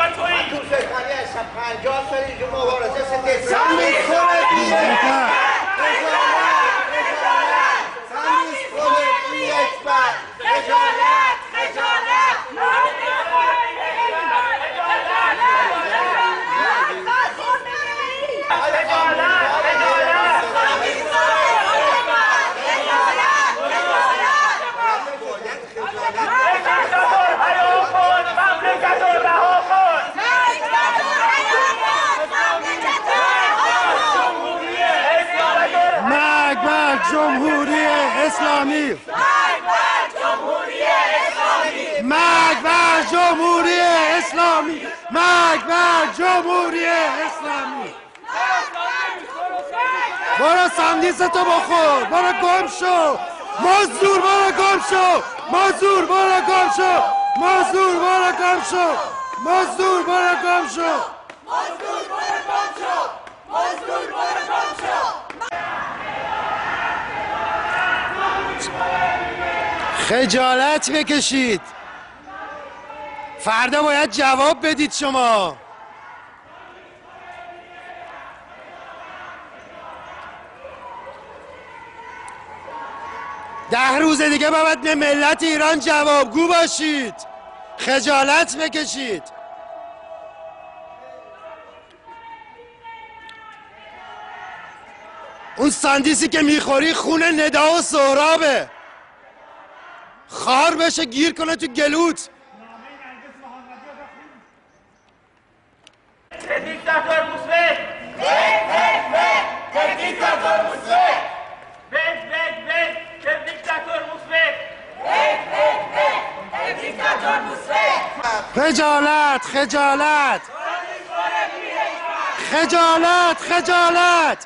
توسخانی هستم 50 سال اینجا مبارزه سندیس خوره بیه سندیس خوره بیه اکبر خجالت جمهوری اسلامی مرگ بر جمهوری اسلامی مرگ بر جمهوری اسلامی برو سندیستو بخور برو گم شو مزدور برو گم شو مزدور برو گم شو مزدور برو گم شو مزدور برو گم شو مزدور برو گم شو مزدور برو گم شو خجالت بکشید فردا باید جواب بدید شما ده روز دیگه باید به ملت ایران جوابگو باشید خجالت بکشید اون سندیسی که میخوری خون ندا و سهرابه خار بشه گیر کنه تو گلوت دیکتاتور موسوی دیکتاتور موسوی دیکتاتور موسوی دیکتاتور موسوی خجالت خجالت خجالت خجالت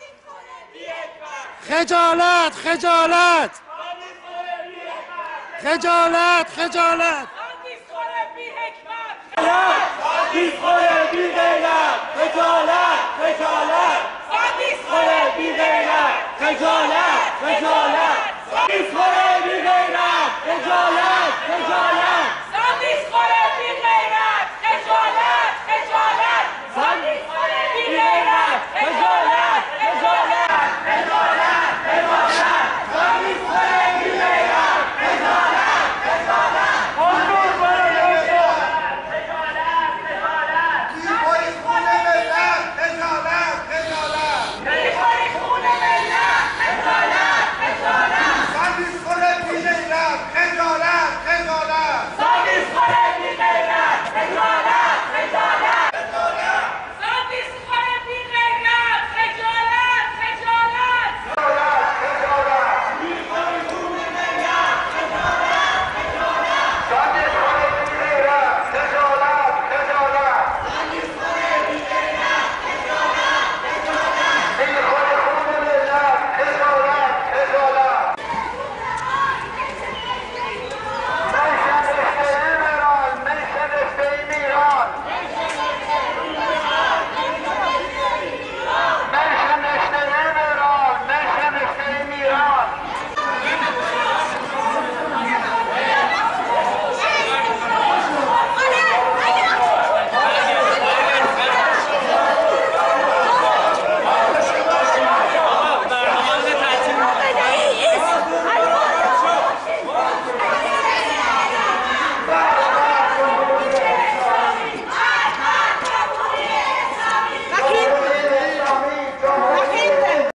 خجالت خجالت خجالت خجالت سندیس خوره بی غیرت خجالت خجالت سندیس خوره بی غیرت خجالت خجالت سندیس خوره بی غیرت خجالت